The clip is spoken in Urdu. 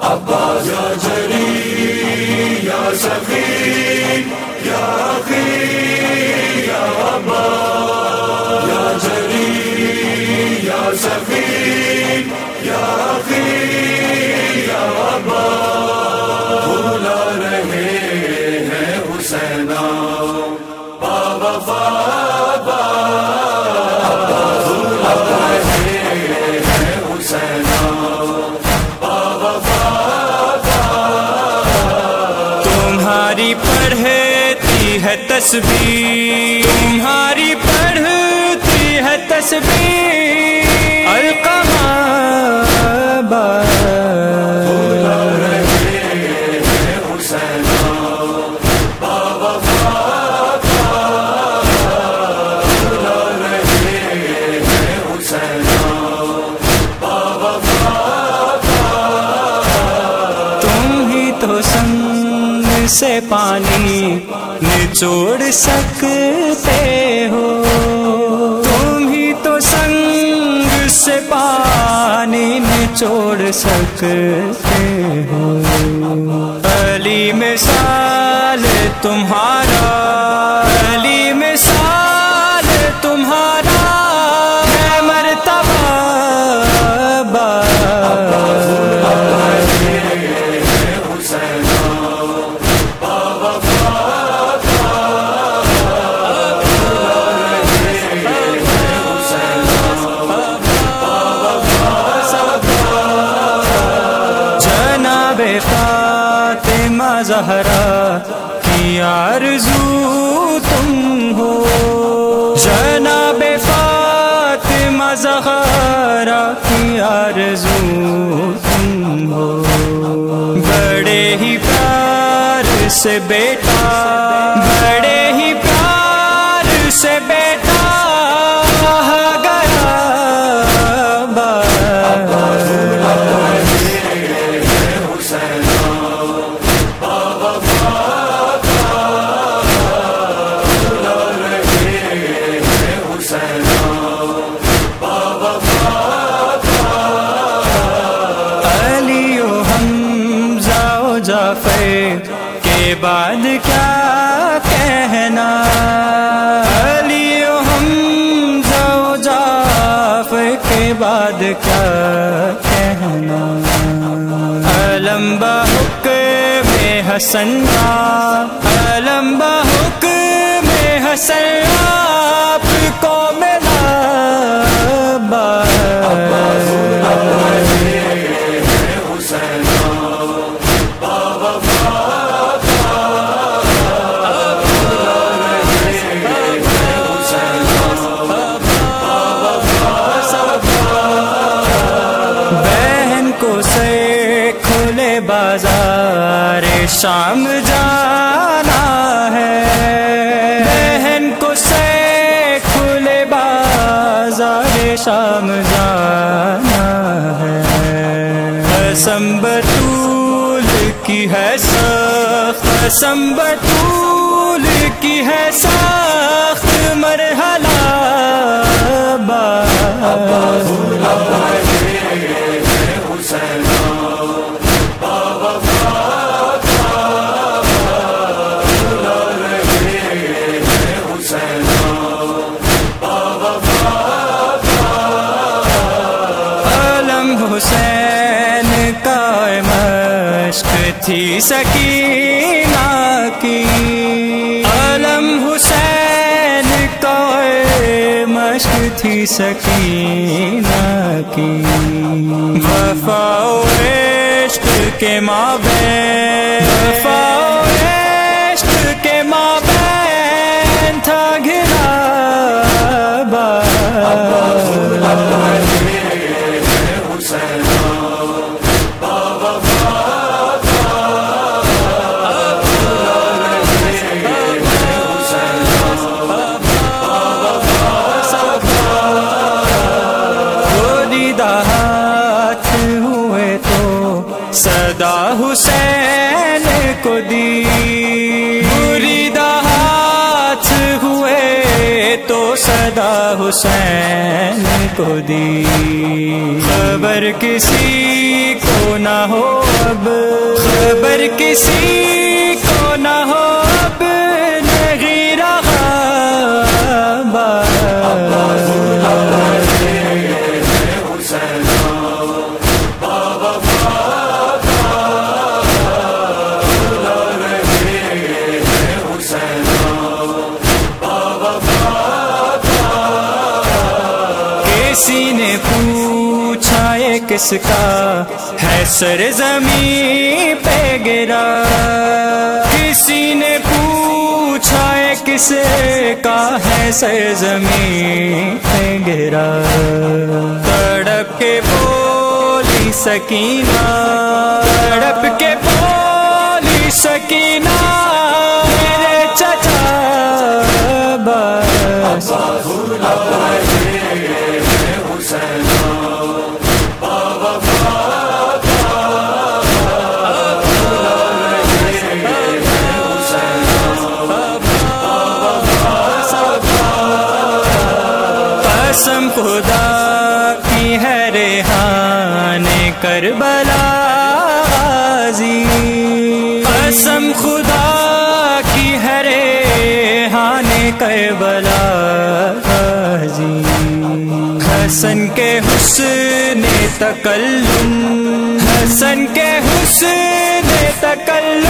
عباس یا جلی یا سخی یا اخی یا عباس یا جلی یا سخی یا اخی یا عباس بھولا رہے ہیں حسینا باوفا بھولا رہے ہیں حسینا تمہاری پڑھتی ہے تسبیح، تمہاری پڑھتی ہے تسبیح القمہ بھولا رہے ہیں حسینا باوفا بھولا رہے ہیں حسینا باوفا تم ہی تو سنگ سے پانی نچوڑ سکتے ہو، تم ہی تو سنگ سے پانی نچوڑ سکتے ہو۔ علی مثال تمہارا، علی مثال تمہارا ہے مرتبہ فاطمہ زہرا کی آرزو تم ہو، جناب فاطمہ زہرا کی آرزو تم ہو۔ بڑے ہی پیار سے بیٹا، بڑے ہی پیار سے بیٹا گیا کے بعد کیا کہنا، علی و حمزہ و جعفر کے بعد کیا کہنا۔ علم بحکم حسن علم بحکم حسن آپ کو ملا بازار شام جانا ہے، بہن کو سے کھلے بازار شام جانا ہے۔ قسم بطول کی ہے سخت، قسم بطول کی ہے سخت مرحلہ حسین کا مشق تھی سکینہ کی، علم حسین کا مشق تھی سکینہ کی۔ وفا و عشق کے مابین، وفا و عشق کے مابین تھا گھرا صدا حسین کو دی، برید ہاتھ ہوئے تو صدا حسین کو دی۔ خبر کسی کو نہ ہو اب اگر کسی کو نہ ہو اب نہیں رہا کسی نے پوچھا یہ کس کا ہے سر زمین پہ گرا، کسی نے پوچھا یہ کس کا ہے سر زمین پہ گرا، تڑپ کے بولی سکینہ، تڑپ کے بولی سکینہ میرے چچا بس قسم خدا کی ہے ریحان کربلا غازی، قسم خدا کی ہے ریحان کربلا غازی، حسن کے حسن تکلم، حسن کے حسن تکلم